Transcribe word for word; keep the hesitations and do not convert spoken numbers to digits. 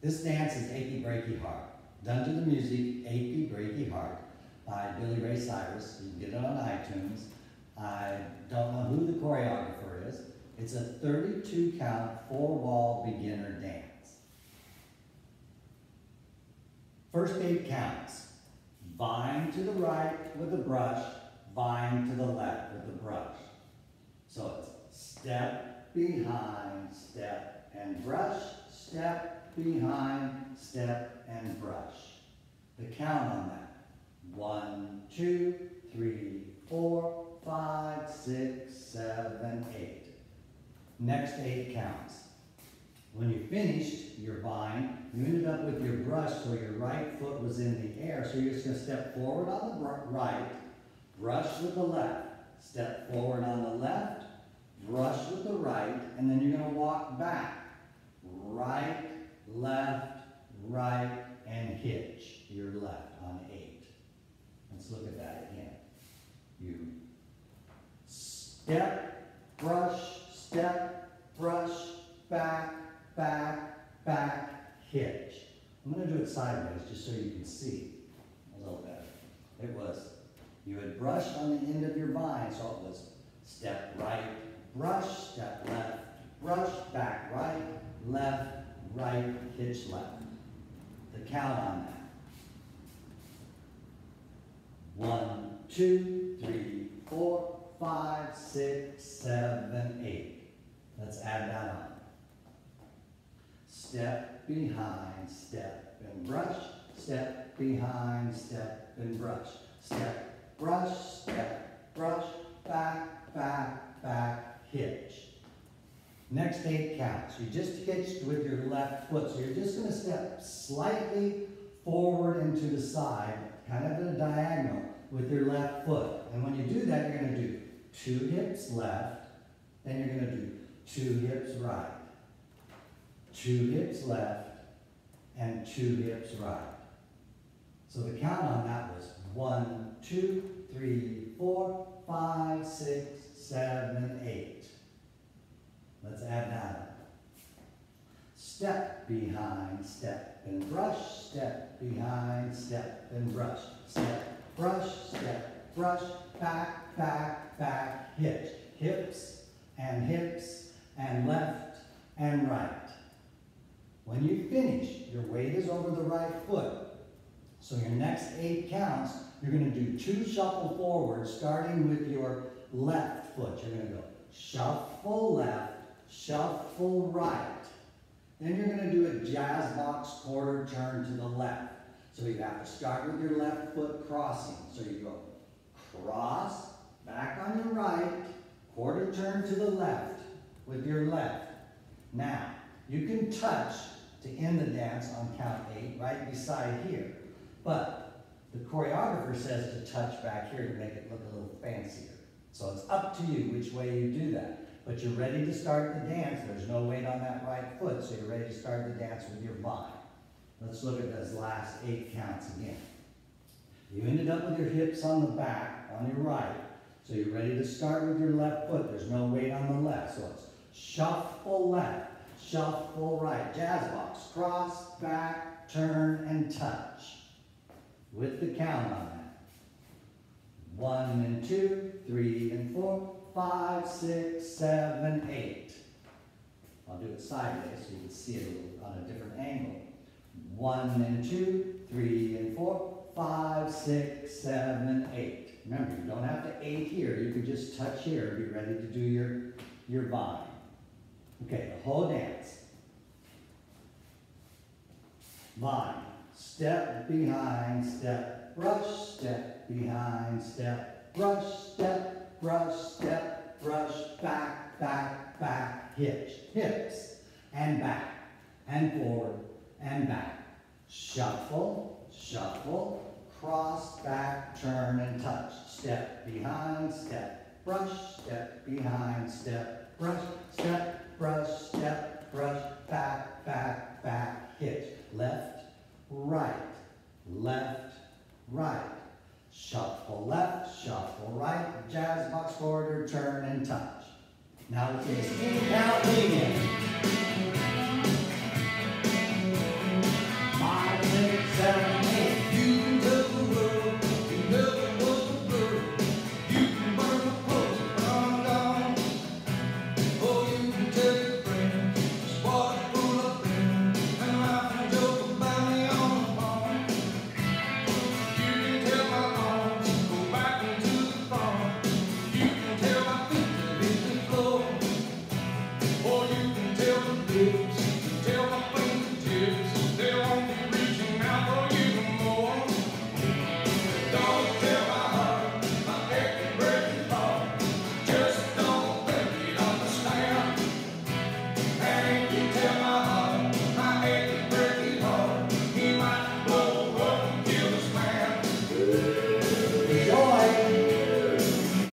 This dance is Achy Breaky Heart, done to the music Achy Breaky Heart by Billy Ray Cyrus. You can get it on iTunes. I don't know who the choreographer is. It's a thirty-two count, four-wall beginner dance. First eight counts. Vine to the right with the brush, vine to the left with the brush. So it's step, behind, step, and brush, step, behind, step, and brush. The count on that. One, two, three, four, five, six, seven, eight. Next eight counts. When you finished your vine, you ended up with your brush so your right foot was in the air. So you're just going to step forward on the right, brush with the left. Step forward on the left, brush with the right, and then you're going to walk back. Right, left, right, and hitch your left on eight. Let's look at that again. You step, brush, step, brush, back, back, back, hitch. I'm going to do it sideways just so you can see a little better. It was, you had brushed on the end of your vine, so it was step right, brush, step left, brush, back right, left, right, hitch left. The count on that. One, two, three, four, five, six, seven, eight. Let's add that on. Step, behind, step, and brush. Step, behind, step, and brush. Step, brush, step, brush, back, back, back, hitch. Next eight counts. You just hitched with your left foot, so you're just going to step slightly forward and to the side, kind of at a diagonal with your left foot. And when you do that, you're going to do two hips left, then you're going to do two hips right, two hips left, and two hips right. So the count on that was one, two, three, four, five, six, seven, eight. Let's add that up. Step, behind, step, and brush, step, behind, step, and brush. Step, brush, step, brush, back, back, back, hitch. Hips, and hips, and left, and right. When you finish, your weight is over the right foot. So your next eight counts, you're going to do two shuffle forward, starting with your left foot. You're going to go shuffle left, shuffle right. Then you're going to do a jazz box quarter turn to the left. So you have to start with your left foot crossing. So you go cross, back on your right, quarter turn to the left with your left. Now, you can touch to end the dance on count eight right beside here. But the choreographer says to touch back here to make it look a little fancier. So it's up to you which way you do that. But you're ready to start the dance. There's no weight on that right foot, so you're ready to start the dance with your vine. Let's look at those last eight counts again. You ended up with your hips on the back, on your right, so you're ready to start with your left foot. There's no weight on the left, so it's shuffle left, shuffle right, jazz box, cross, back, turn, and touch. With the count on that. One and two, three and four, five, six, seven, eight. I'll do it sideways so you can see it a little on a different angle. One and two, three and four, five, six, seven, eight. Remember, you don't have to eight here. You can just touch here and be ready to do your, your vine. Okay, the whole dance. Vine. Step, behind, step, brush, step, behind, step, brush, step, brush, step, brush, back, back, back, hitch. Hips, and back, and forward, and back. Shuffle, shuffle, cross, back, turn, and touch. Step, behind, step, brush, step, behind, step, brush, step, brush, step, brush, back, back, back, hitch. Left, right, left, right. Shuffle left, shuffle right, jazz box quarter, turn, and touch. Now let's do this in count again. feet.